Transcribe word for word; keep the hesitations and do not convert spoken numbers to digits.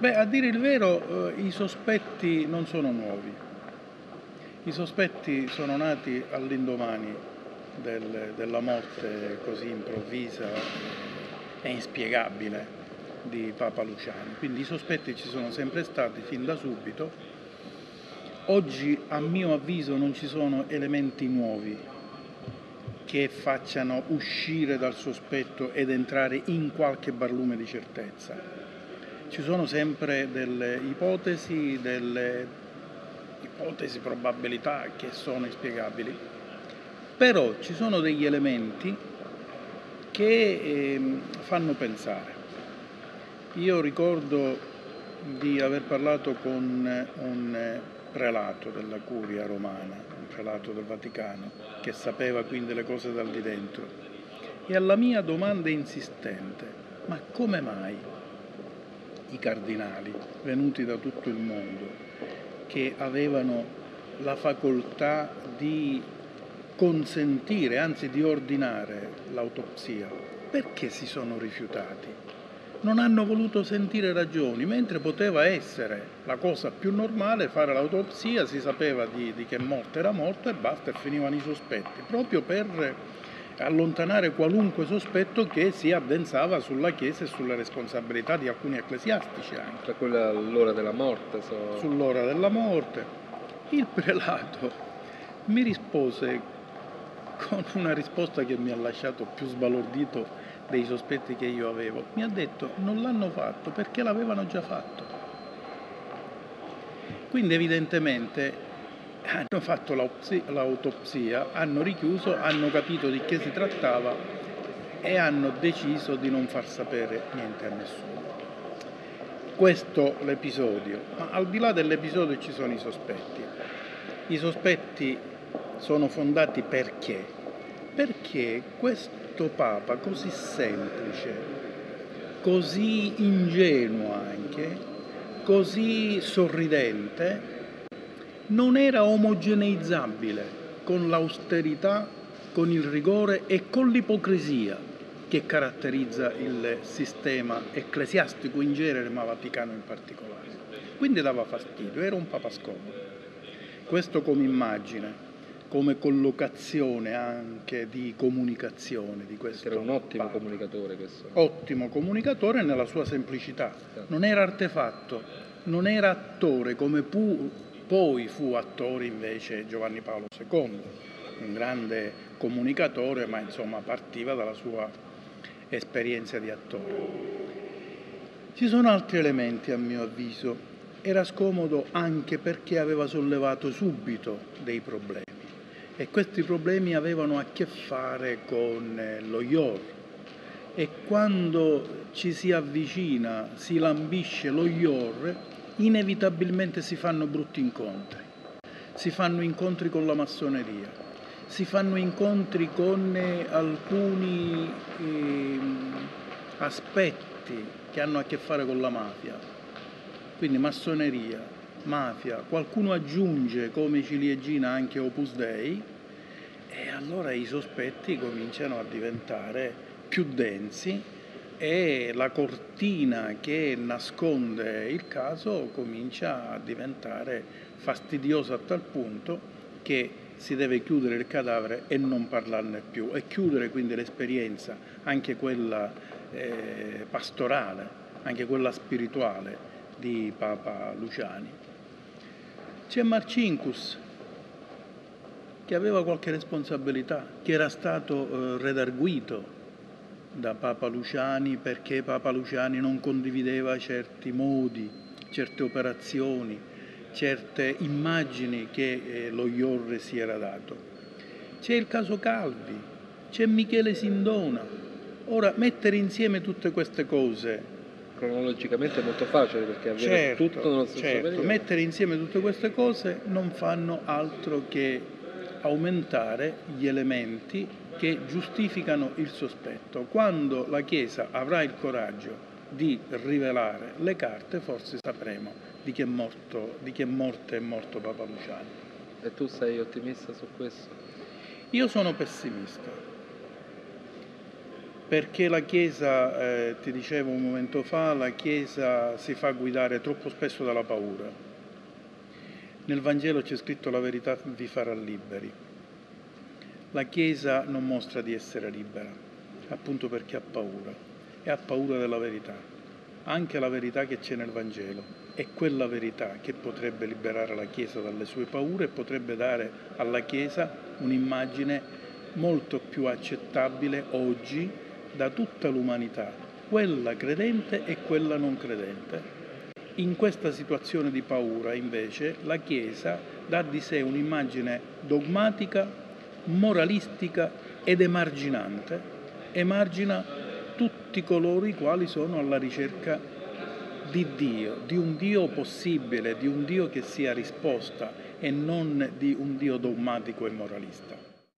Beh, a dire il vero, eh, i sospetti non sono nuovi. I sospetti sono nati all'indomani del- della morte così improvvisa e inspiegabile di Papa Luciani. Quindi i sospetti ci sono sempre stati fin da subito. Oggi, a mio avviso, non ci sono elementi nuovi che facciano uscire dal sospetto ed entrare in qualche barlume di certezza. Ci sono sempre delle ipotesi, delle ipotesi, probabilità che sono inspiegabili, però ci sono degli elementi che eh, fanno pensare. Io ricordo di aver parlato con un prelato della Curia romana, un prelato del Vaticano, che sapeva quindi le cose dal di dentro, e alla mia domanda insistente, ma come mai i cardinali venuti da tutto il mondo, che avevano la facoltà di consentire, anzi di ordinare l'autopsia, perché si sono rifiutati? Non hanno voluto sentire ragioni, mentre poteva essere la cosa più normale fare l'autopsia, si sapeva di, di che morte era morto e basta, e finivano i sospetti, proprio per allontanare qualunque sospetto che si addensava sulla Chiesa e sulle responsabilità di alcuni ecclesiastici anche. Per quella l'ora della morte. So... Sull'ora della morte. Il prelato mi rispose con una risposta che mi ha lasciato più sbalordito dei sospetti che io avevo. Mi ha detto: non l'hanno fatto perché l'avevano già fatto. Quindi evidentemente hanno fatto l'autopsia, hanno richiuso, hanno capito di che si trattava e hanno deciso di non far sapere niente a nessuno. Questo l'episodio, ma al di là dell'episodio ci sono i sospetti. I sospetti sono fondati perché? Perché questo Papa così semplice, così ingenuo anche, così sorridente, non era omogeneizzabile con l'austerità, con il rigore e con l'ipocrisia che caratterizza il sistema ecclesiastico in genere, ma Vaticano in particolare. Quindi dava fastidio, era un Papa scomodo. Questo come immagine, come collocazione anche di comunicazione di questo era un ottimo Papa. comunicatore questo. Ottimo comunicatore nella sua semplicità. Non era artefatto, non era attore come pu, poi fu attore invece Giovanni Paolo secondo, un grande comunicatore, ma insomma partiva dalla sua esperienza di attore. Ci sono altri elementi a mio avviso. Era scomodo anche perché aveva sollevato subito dei problemi e questi problemi avevano a che fare con lo I O R, e quando ci si avvicina, si lambisce lo I O R, inevitabilmente si fanno brutti incontri. Si fanno incontri con la massoneria, si fanno incontri con eh, alcuni eh, aspetti che hanno a che fare con la mafia. Quindi massoneria, mafia, qualcuno aggiunge come ciliegina anche Opus Dei e allora i sospetti cominciano a diventare più densi e la cortina che nasconde il caso comincia a diventare fastidiosa a tal punto che si deve chiudere il cadavere e non parlarne più e chiudere quindi l'esperienza, anche quella eh, pastorale, anche quella spirituale di Papa Luciani. C'è Marcinkus, che aveva qualche responsabilità, che era stato eh, redarguito da Papa Luciani perché Papa Luciani non condivideva certi modi, certe operazioni, certe immagini che eh, lo I O R si era dato. C'è il caso Calvi, c'è Michele Sindona. Ora, mettere insieme tutte queste cose cronologicamente è molto facile perché avviene certo, tutto nello stesso certo. periodo. Mettere insieme tutte queste cose non fanno altro che aumentare gli elementi che giustificano il sospetto. Quando la Chiesa avrà il coraggio di rivelare le carte, forse sapremo di che, morto, di che morte è morto Papa Luciani. E tu sei ottimista su questo? Io sono pessimista, Perché la Chiesa, eh, ti dicevo un momento fa, la Chiesa si fa guidare troppo spesso dalla paura. Nel Vangelo c'è scritto la verità vi farà liberi. La Chiesa non mostra di essere libera, appunto perché ha paura, e ha paura della verità, anche la verità che c'è nel Vangelo. È quella verità che potrebbe liberare la Chiesa dalle sue paure e potrebbe dare alla Chiesa un'immagine molto più accettabile oggi da tutta l'umanità, quella credente e quella non credente. In questa situazione di paura, invece, la Chiesa dà di sé un'immagine dogmatica, moralistica ed emarginante. Emargina tutti coloro i quali sono alla ricerca di Dio, di un Dio possibile, di un Dio che sia risposta e non di un Dio dogmatico e moralista.